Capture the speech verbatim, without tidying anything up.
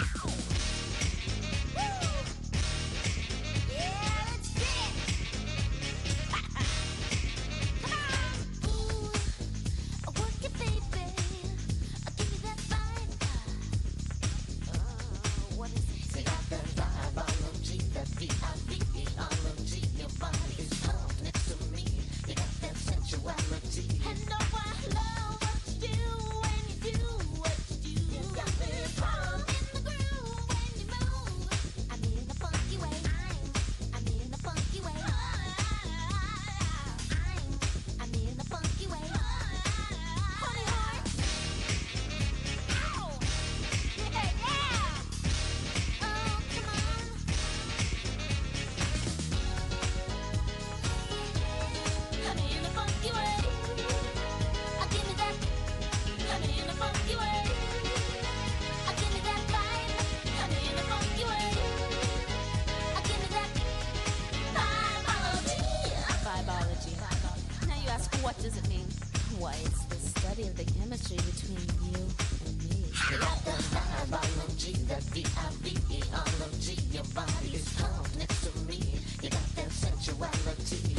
What does it mean? Why, it's the study of the chemistry between you and me. You got the Vibeology, that V I B E O L O G. Your body is calm next to me. You got that sensuality.